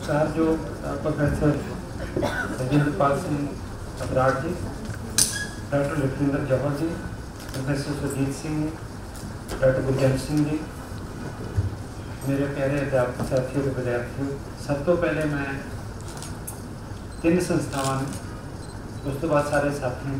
Sir जो professor Rajendrapal Singh Abrar ji, doctor Lakhwinder Jauhar ji, professor Surjit Singh, doctor Gurjant Singh ji, मेरे प्यारे अध्यापक साथियों और विद्यार्थियों, सब तो पहले मैं 3 संस्थावां उस तो बाद सारे साथी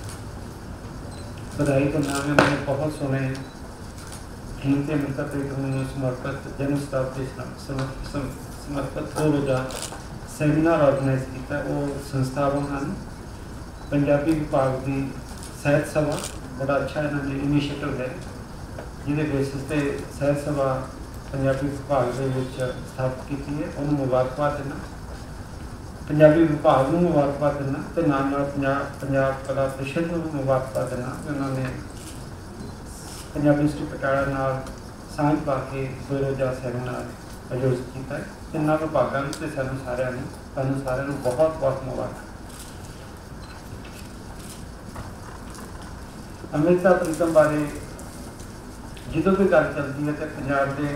बधाई तो नाम है। मैंने बहुत सोने कीमती अमृता प्रीतम को समर्पित जन्म शताब्दी समर्पित 2 रोज़ा सैमीनार ऑर्गेनाइज किया। वो संस्थावां हैं पंजाबी विभाग की साहित्य सभा, बड़ा अच्छा इन्होंने इनिशिएटिव है जिहदे बेसिस ते साहित्य सभा पंजाबी विभाग के स्थापित की है। उन्होंने मुबारकबाद देना, पंजाबी विभाग को मुबारकबाद देना तो पंजाब कला परिषद को मुबारकबाद देना। उन्होंने पंजाबी यूनिवर्सिटी पटियाला नाल सांझ पा के 2 रोज़ा सैमीनार आयोजित किया है। तिना विभागों से सानू सारिਆਂ ਨੂੰ बहुत बहुत मुबारक। अमृता प्रीतम बारे जो भी गल चलती है तो पंजाब के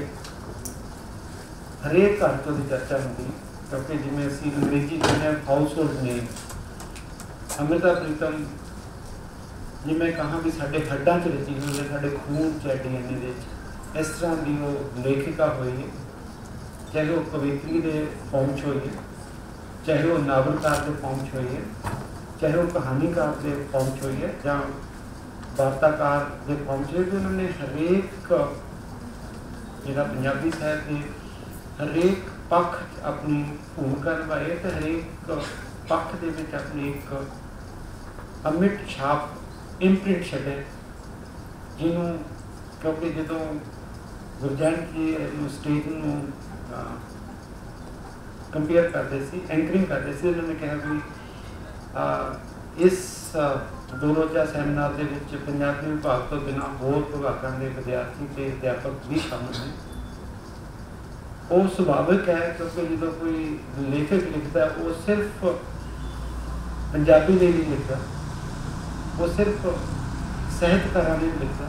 हरेक घर तो चर्चा होती है, क्योंकि जिमें असी अंग्रेजी कहने household name Amrita Pritam जिमें कहा भी साढ़े हड्डां च रची हुई है, साढ़े खून च DNA इस तरह की वो लेखिका हुई है। चाहे वो कवित्री के फॉर्म च हुई है, चाहे वो नावलकार के फॉर्म च हुई है, चाहे वो कहानीकार के फॉर्म च हुई है, या वार्ताकार के फॉर्म च हुई। उन्होंने हरेक जिहड़ा पंजाबी साहित्य के हरेक पक्ष अपनी भूमिका निभाई है, तो हरेक पक्ष के विच अपनी एक अमिट छाप इम्प्रिंट छड्डे, जिन्हों क्योंकि जो गुरजंट जी स्टेज में कंपेयर करते सी, एंकरिंग करते सी, उन्होंने कहा भी इस 2 रोज़ा सैमीनार के पंजाबी विभाग तो बिना होर विभागों के विद्यार्थी ते अध्यापक भी शामिल हैं। वो सुभाविक है, क्योंकि जो कोई लेखक लिखता है वो सिर्फ पंजाबी लिए नहीं लिखता, वो सिर्फ साहित्यकारां लिए लिखता।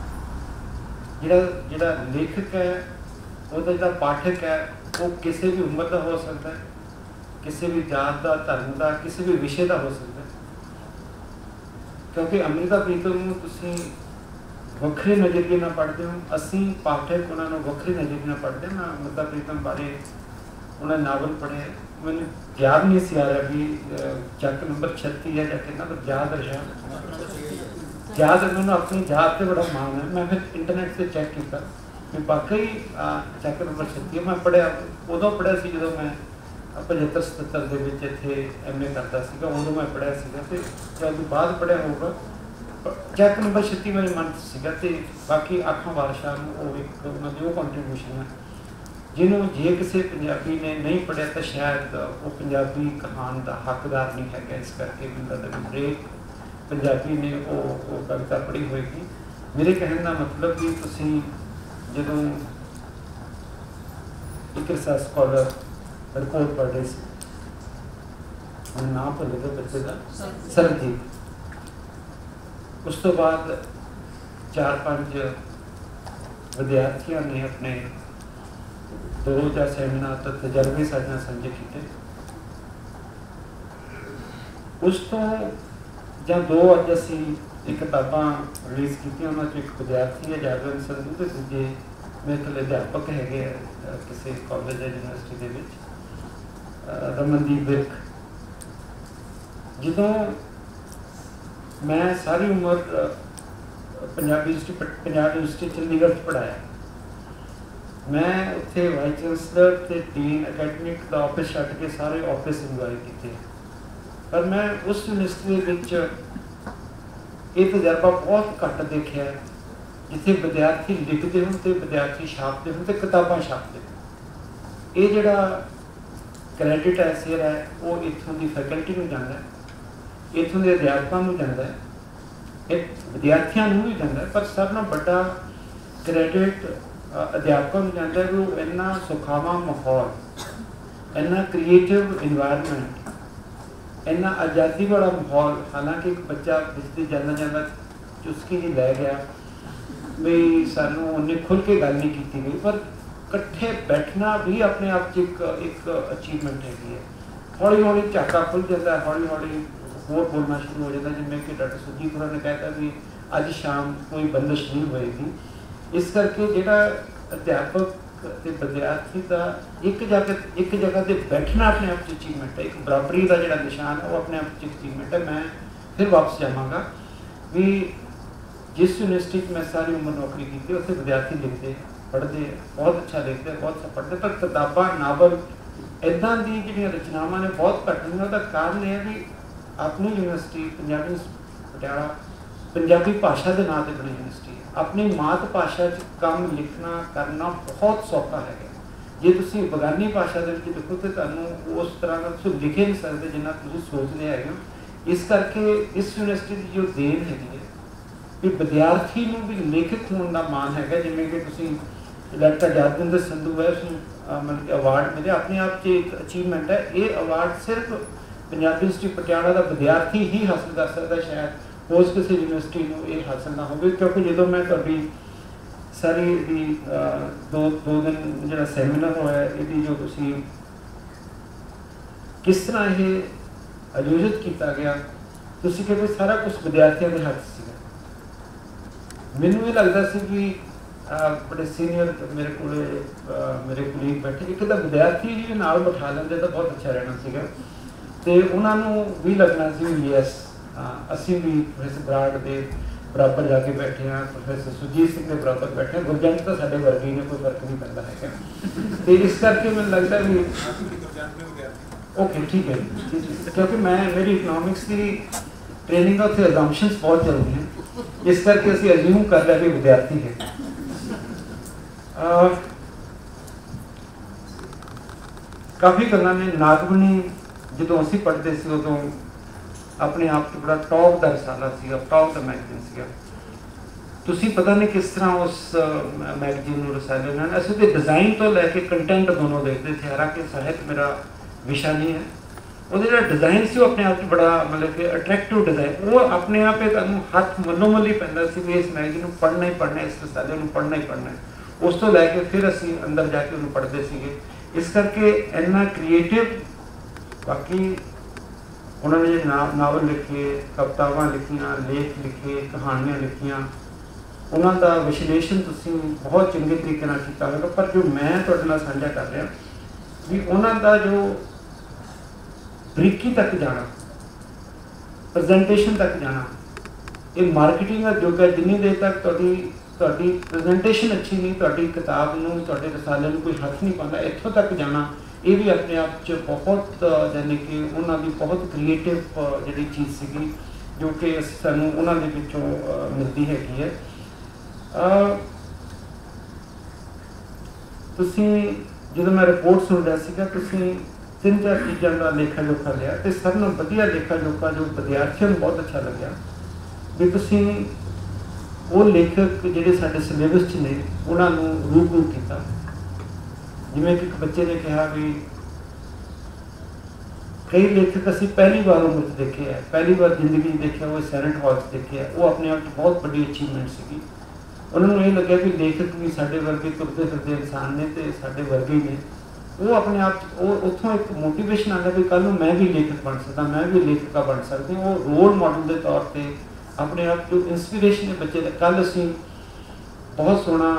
जिहड़ा लेखक है वो जिहड़ा पाठक है वो किसी भी उम्र का हो सकता है, किसी भी जात का, धर्म का, किसी भी विषय का हो सकता है। क्योंकि अमृता प्रीतम तुसीं वक्रे नज़रिए ना पढ़ते हो, असी पाठक उन्होंने वक्रे नज़रिए ना पढ़ते। मैं अमृता प्रीतम बारे उन्होंने नावल पढ़े, मैंने याद नहीं सी आ रहा भी चक नंबर 36 है जाके ना, पर याद रहा याद उन्होंने अपनी जात से बड़ा मान है। मैं फिर इंटरनेट से चेक किया भी वाकई चक नंबर 36 मैं पढ़िया उदों पढ़िया सी जो मैं 75-77 के इत्थे MA करता सीगा, उदों मैं पढ़िया सीगा ते जब बाद पढ़िया होगा चैक नंबर 36 मेरे मन सीगा। ते बाकी आखां वारशाह वो एक उन्होंने जो कॉन्ट्रीब्यूशन है जिन्हों जे किसी पंजाबी ने नहीं पढ़िया तो शायद वो पंजाबी कहान का हकदार नहीं है। इस करके मतलब हरेक पंजाबी ने वो कविता पढ़ी होगी। मेरे कहने का मतलब कि तुसीं जदों एक रिसर्च स्कॉलर रिपोर्ट पढ़ रहे थे, मैं नाम भुल गया बच्चे का, सरबजीत, उस तो बाद 4-5 विद्यार्थियों ने अपने 2 रोज़ा सैमीनार तो तजर्बे साझा साझे किए। उस तो ਜਾਂ 2 अज असी किताबां रिलीज़ की, उन्होंने एक विद्यार्थी है जागरण संधू, तो दूजे मेरे ख्याल अध्यापक है किसी कॉलेज या यूनिवर्सिटी के रमनदीप विर्क। जो मैं सारी उम्र पंजाब यूनिवर्सिटी चंडीगढ़ पढ़ाया, मैं उत्थे वाइस चांसलर ते डीन अकैडमिक का ऑफिस छड्ड के सारे ऑफिस इंजॉय किए। पर मैं उस यूनिवर्सिटी ये तजर्बा बहुत घट देखा है जिथे विद्यार्थी लिखते हो तो विद्यार्थी छापते हो तो किताबां छापते हो। ये जोड़ा क्रैडिट है शेयर है वो इतों की फैकल्टी में जाता है, इतों के अध्यापकों में जाता है, एक विद्यार्थियों भी जाता है, पर सब नाल बड़ा क्रैडिट अध्यापकों में जाता है कि वो इन्ना सुखावा माहौल, इन्ना क्रिएटिव इन्वायरमेंट, इन्ना आज़ादी वाला माहौल। हालांकि एक बच्चा बिजली जाना जाना चुस्की जी लै गया भी सानू उन्हें खुल के गल नहीं की गई, पर इकट्ठे बैठना भी अपने आप एक अचीवमेंट हैगी है। हौली हौली झाका खुल जाता है, हौली हौली होर बोलना शुरू हो जाता है। जिमें कि डॉक्टर सुरजीत होरां ने कहता भी अज शाम कोई बंदिश नहीं होएगी। इस करके जिहड़ा अध्यापक ते विद्यार्थी का एक जगह ते बैठना अपने आप अचीवमेंट है, एक बराबरी का जिहड़ा निशान है वो अपने आप अचीवमेंट है। मैं फिर वापस जावांगा भी जिस यूनिवर्सिटी मैं सारी उम्र नौकरी की उत्थे विद्यार्थी लिखते पढ़ते बहुत अच्छा लिखते बहुत अच्छा पढ़ते, पर किताबां नावल इदां दी जिहड़ियां रचनावां ने बहुत घट ने। उसका कारण यह है भी अपनी यूनिवर्सिटी पंजाबी पटियाला पंजाबी भाषा के नाम से बनी यूनिवर्सिटी है। अपनी मात भाषा काम लिखना करना बहुत सौखा है। जे तुसीं बगानी भाषा के लिखो तो तुहानूं उस तरह का तुसीं लिख नहीं सकते जिन्ना तुसीं सोचते है। इस करके इस यूनिवर्सिटी की जो देन हैगी है भी विद्यार्थी नूं भी लेखक होने का मान है। जिमें कि तुसीं डॉक्टर यादविंदर संधू है उसनूं मतलब कि अवार्ड मिले अपने आप से एक अचीवमेंट है। ये अवार्ड सिर्फ पंजाबी यूनिवर्सिटी पटियाला का विद्यार्थी ही हासिल कर सकता, शायद होर किसी यूनिवर्सिटी को ये हासिल ना हो। क्योंकि जो मैं तुहाडी सारी दो दिन जो सैमीनार होया ये जो तुसीं किस तरह ये आयोजित किया गया, तुसीं कहे सारा कुछ विद्यार्थियों के हाथ से। मैनूं ये लगता सी कि बड़े सीनियर मेरे कुलीग बैठे एक विद्यार्थी जी नाल बिठा लेंदे तो बहुत अच्छा रहना सीगा ते उन्होंने भी लगना सी यस असी भी प्रोफैसर बराड़ के बराबर जाके बैठे हैं, प्रोफैसर सुरजीत सिंह के बराबर बैठे हैं। गुरजंट तो साढ़े वर्गी ने कोई फर्क नहीं पैदा है। तो इस करके मैंने लगता भी ओके ठीक है, क्योंकि मैं मेरी इकनॉमिक्स की ट्रेनिंग का उत्थे अजम्पशनस बहुत चलती हैं, इस करके असीं अज्यूम कर लिया कि विद्यार्थी है। काफ़ी गल्लां ने नागमनी जो असीं पढ़ते सी उदों अपने आप बड़ा टॉप का रसाला सीगा, टॉप का मैगजीन सीगा। तुसीं पता नहीं किस तरह उस मैगजीन नूं रसाले ने असीं ते डिज़ाइन तो लैके कंटेंट दोनों देखते थे। हालांकि साहित्य मेरा विषय नहीं है। वो जो डिज़ाइन से अपने आप बड़ा मतलब कि अट्रैक्टिव डिज़ाइन वो अपने आप हाथ मल्लो मल ही पैंदा सी भी इस मैगजीन को पढ़ना ही पढ़ना, इस रसाले को पढ़ना ही पढ़ना है। उस तो लैके फिर असीं अंदर जाके उन्हें पढ़ते सीगे। इस करके इन्ना क्रिएटिव बाकी उन्होंने जो नावल लिखे, कवितावां लिखियां, लेख लिखे, कहानियां लिखियां, उन्हों का विश्लेषण तुसीं बहुत चंगे तरीके नाल कीता होगा। पर जो मैं तुहाडे नाल साझा कर रहा भी उन्हों का जो बरीकी तक जाना, प्रेजेंटेशन तक जाना, ये मार्केटिंग का युग है। जिन्नी देर तक तुहाडी प्रेजेंटेशन अच्छी नहीं, तुहाडी किताब नूं तुहाडे रसाले नूं कोई हथ नहीं पाता, इत्थों तक जाना ये भी अपने आप च बहुत यानी कि उन्होंने बहुत क्रिएटिव जी चीज़ सी जो कि सानू उन्होंने पिछों मिलती हैगी है। तुसीं जो मैं रिपोर्ट सुन रहा सीगा, तुसीं 3-4 चीज़ों का लेखा जोखा लिया तो सब नाल वधिया लेखा जोखा जो विद्यार्थियों को बहुत अच्छा लग्या भी तुसीं वो लेखक जिहड़े साडे सिलेबस च ने उन्होंने रूबरू किया। जिमें कि एक बच्चे ने कहा भी कई लेखक असीं पहली बार उम्र च देखे है, पहली बार जिंदगी देखे वो सैनेट हॉल च देखे है। वो अपने आप बहुत बड़ी अचीवमेंट सी। उन्होंने ये लग्या कि लेखक भी साडे वर्गे तुरते फिरते इंसान ने तो साडे वर्गे ने। वो अपने आप उत्थों एक मोटिवेशन आता भी कल मैं भी लेखक बन सकता, मैं भी लेखिका बन सकती। वो रोल मॉडल के तौर पर अपने आप जो इंस्पीरेशन है बच्चे। कल असीं बहुत सोहना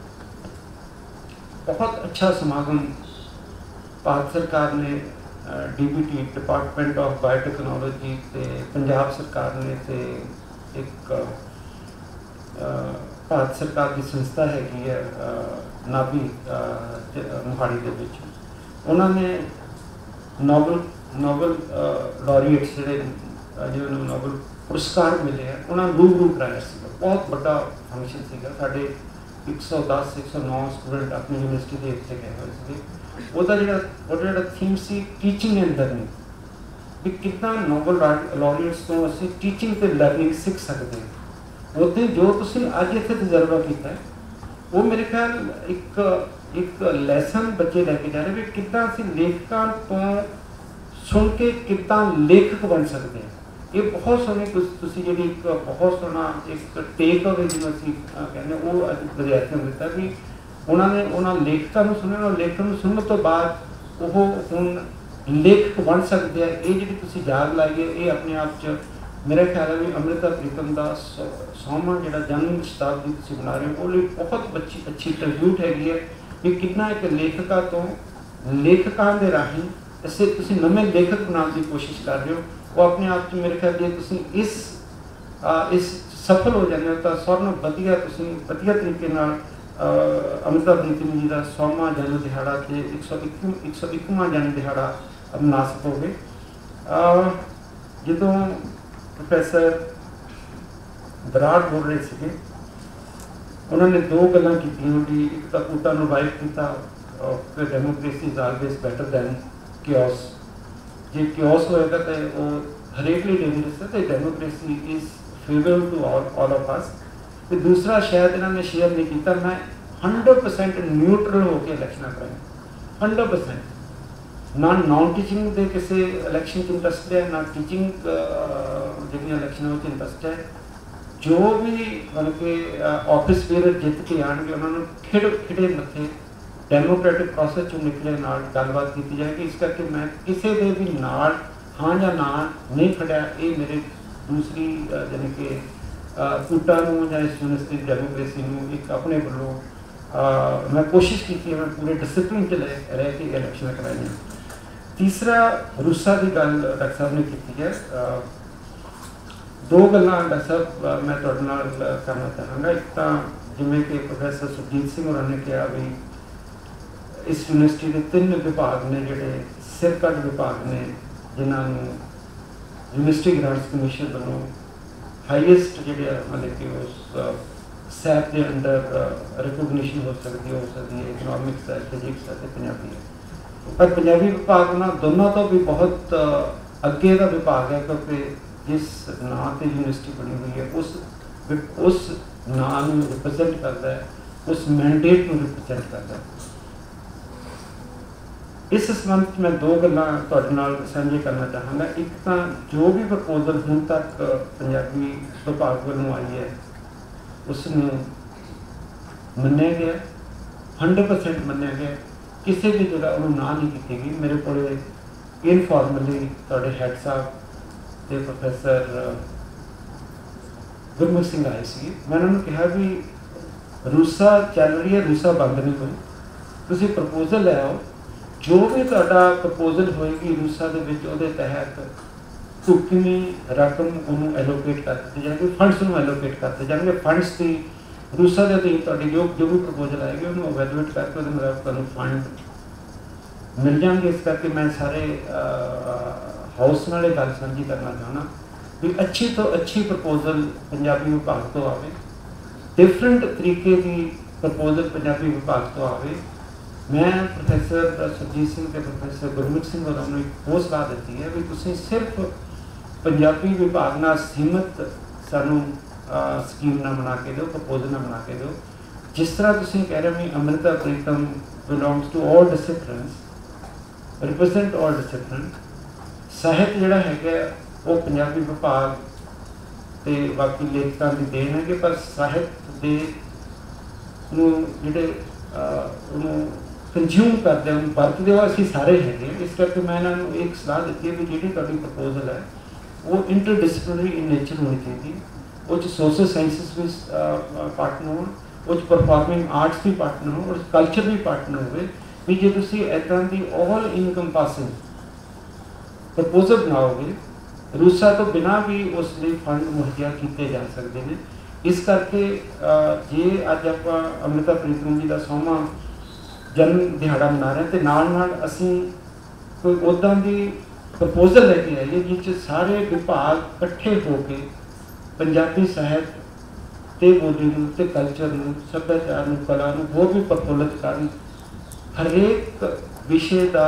बहुत अच्छा समागम भारत सरकार ने DBT डिपार्टमेंट ऑफ बायोटेक्नोलॉजी ते पंजाब सरकार ने ते एक भारत सरकार की संस्था हैगी है नाभी मोहाली दे विच उन्होंने नोबल लॉरिएट्स जो नोबल पुरस्कार मिले हैं उन्होंने रूबरू कराया सीगा। बहुत बड़ा फंक्शन सीगा। साडे 110-109 स्टूडेंट अपनी यूनिवर्सिटी के इत्थे गए हुए थे। वो थीम सी टीचिंग एंड लर्निंग भी कितना नोबल लॉरिएट्स तो असीं टीचिंग ते लर्निंग सीख सकते हैं। उत्थे जो तुसीं अज इत्थे तजर्बा किया है वो मेरे ख्याल एक लैसन बच्चे लैके जा रहे भी कितना असीं लेखकां तो सुन के कितना लेखक बन सकते हैं। ये बहुत सोहनी तुसीं जिहड़ी एक बहुत सोहना एक टेक अवे जिवें असीं कहने वो विद्यार्थियों को दिता भी उन्होंने उन्होंने लेखकों को सुने और लेखकों को सुनने तो बाद वो हुण लेखक बन सकते हैं। ये जी तुसीं जाग लाई है ये अपने आप च मेरा ख्याल है भी अमृता प्रीतम का 100वां जो जन्म शताब्दी तुसीं मना रहे हो वो बहुत अच्छी ट्रिब्यूट हैगी है कि कितना एक लेखका तो लेखकों के राही इसे तुसीं नਵੇਂ लेखक बनाने की कोशिश कर रहे हो। वो अपने आप च मेरे ख्याल जे तुसीं इस सफल हो जाते हो तो सारे नालों वधिया तुसीं वधिया तरीके नाल अमृता प्रीतम जी का 100वां जन्म दिहाड़ा ते 101वां जन्म दिहाड़ा मना सकोगे। जदों प्रोफैसर बराड़ बोल रहे थे उन्होंने दो गल्लां कीतियां भी एक तो पूटा रिवाइव किया democracy is always batter then chaos J chaos होएगा तो वो हरेक लिए डेंजरस है तो democracy is favourable to all of us. तो दूसरा शायद इन्होंने शेयर नहीं किया मैं 100% न्यूट्रल होकर इलैक्शन कराई 100% ना नॉन टीचिंग के किसी इलैक्शन इंटरस्ट है ना टीचिंग जितनी इलैक्शन इंटरस्ट है। जो भी बल्कि ऑफिस पीरियड जित के आएंगे उन्होंने खिड़े मथे डेमोक्रेटिक प्रोसैस चो निकले नाल गलबात की जाएगी। इस करके मैं किसी के भी नाल हाँ या ना नहीं खड़ा ये मेरे दूसरी यानी कि कूटा या इस यूनिवर्सिटी डेमोक्रेसी एक अपने वालों मैं कोशिश की है मैं पूरे डिसिप्लिन च रह के इलैक्शन कराई। तीसरा रूसा की गल डॉक्टर साहब ने की है। दो गल्लां डॉक्टर साहब मैं तुहाडे नाल करना चाहांगा। एक तो जिवें कि प्रोफैसर सुरजीत सिंह होरां ने कहा भी इस यूनिवर्सिटी के 3 विभाग ने जिहड़े सिरकट विभाग ने जिन्होंने यूनिवर्सिटी ग्रांट्स कमीशन वालों हाईएस्ट जिहड़े मतलब कि उस सैप के अंडर रिकोगनीशन हो सकती है इकनॉमिक्स है फिजिक्स है पंजाबी है। पर पंजाबी विभाग उन्होंने दोनों तो भी बहुत अगे का विभाग है क्योंकि जिस नाँ से यूनिवर्सिटी बनी हुई है उस नाँ को रिप्रजेंट करता है उस मैंडेट को रिप्रजेंट करता है। इस संबंध मैं दो गल्लां तुहाडे नाल साझी करना चाहांगा। एक तो जो भी प्रपोजल हुण तक पंजाबी विभाग वालों आई है उसनूं मन्निया गया 100% मन्निया गया किसी भी जगह उन्होंने ना नहीं की गई। मेरे को इनफॉर्मली तुहाडे हैड साहब ते प्रोफैसर गुरमुख सिंह आए सी मैं उन्होंने कहा भी रूसा चल रही है रूसा बंद नहीं होई तुसीं प्रपोजल लै आओ जो भी तुहाडा प्रपोजल होएगी रूसा दे विच उहदे तहत ढुकवीं रकम उन्होंने एलोकेट कर दी जाएगी फंड्स उन्होंने एलोकेट करते जाएंगे। फंड्स की रूसा के अधीन तुहाडी जो भी प्रपोजल आएगी उन्होंने एवेलुएट करके उहदे मतलब तुहानूं फंड मिल जाएंगे। इस करके मैं सारे हाउस नाल गल साझी करना चाहना भी अच्छी तो अच्छी प्रपोजल पंजाबी विभाग तो आवे डिफरेंट तरीके की प्रपोजल पंजाबी विभाग तो आवे। मैं प्रोफैसर सुरजीत सिंह ते प्रोफैसर गुरमुख सिंह होरां नूं एक होर सलाह दी है भी तुसीं सिर्फ पंजाबी विभाग नाल सीमित सानूं स्कीम ना बना के दो प्रपोजल ना बना के दो। जिस तरह तुसीं कह रहे हो Amrita Pritam belongs to all disciplines represent all discipline साहित्य जिहड़ा है वो पंजाबी विभाग ते बाकी लेखकों की देन है कि पर साहित्य दे जिहड़े कंज्यूम करते हैं वरतते हो असीं सारे हैं। इस करके मैं इन्होंने एक सलाह दी है भी जिहड़ी तुहाडी प्रपोजल है वो इंटरडिसिप्लिनरी इन नेचर होनी चाहिए। वो सोशल साइंसिस भी पार्टनर हो परफॉर्मिंग आर्ट्स भी पार्टनर हो और कल्चर भी पार्टनर हो भी जो तुसीं इदां दी ऑल इनकंपासिंग प्रपोजल बनाओगे रूसा तो बिना भी उस लिए फंड मुहैया किए जा सकते हैं। इस करके जे अज आप अमृता प्रीतम जी का 100वां जन्म दिहाड़ा मना रहे तो नाल असीं कोई उदां दी प्रपोजल लेके आइए जिस सारे विभाग इकट्ठे होके पंजाबी साहित्य ते बोली नूं ते कल्चर नूं सभ्याचार नूं कला नूं होर भी प्रफुल्लित करन। हरेक विषय का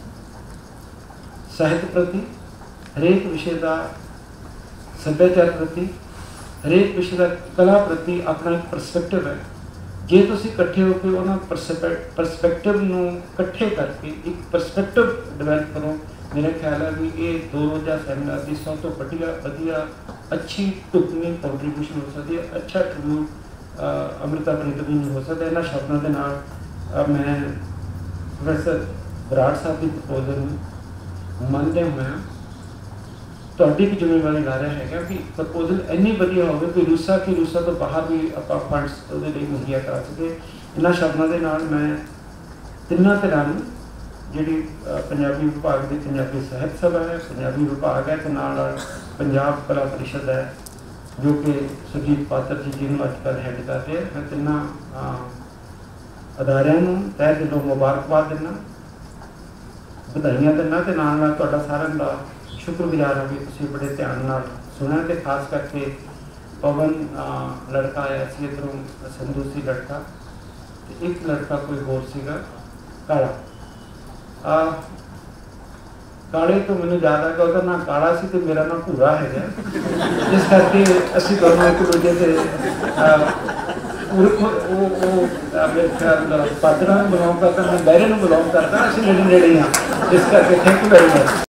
साहित्य प्रति हरेक विषय का सभ्याचार प्रति हरेक विषय का कला प्रति अपना एक परस्पैक्टिव है। जे तुसीं इकट्ठे होकर उन्होंने परस्पैक्टिव नूं इकट्ठे करके एक परस्पैक्टिव डिवेलप करो। मेरा ख्याल है भी ये 2 रोज़ा सैमीनार की सब तो वधिया अच्छी ढुकवीं कंट्रीब्यूशन हो सकती है अच्छा ट्रिब्यूट अमृता प्रीतम नहीं हो सकता। इन्होंने शब्दों के नाल मैं प्रोफैसर बराड़ साहब की प्रपोजल में मनते हुए ਤੁਹਾਡੀ भी जिम्मेवारी ला रहा है कि प्रपोजल इन्नी वधिया हो कि रूसा तो बाहर भी आप फंड्स मुहैया करा सके। इन्होंने शब्दों के नाल मैं तिन्ना धिरां जी पंजाबी विभाग की पंजाबी साहित्य सभा है, पंजाबी विभाग है, तो नाल पंजाब कला परिषद है जो कि सुरजीत पात्र जी जिन्होंने अजकल हैड कर रहे हैं। मैं तिन्ना अदारियां तह दिलों मुबारकबाद दिना, बधाइयां दिना, तो नाल तुहाडा सारिआं दा शुक्रगुजार हाँ कि तुसीं बड़े ध्यान नाल सुनिया। तो खास करके पवन लड़का आया सी इधरों, संधू सी लड़का, तो एक लड़का कोई होर सीगा काला। काले तो मैंने याद है कि उसका नाम काला सी तो मेरा नाम भूरा है, इस करके असीं दोनों एक दूजे से मेरे ख्याल पात्रा में बिलोंग करता, मैं बहरे में बिलोंग करता, असीं नेड़े नेड़े हाँ। इस करके थैंक यू वेरी मच।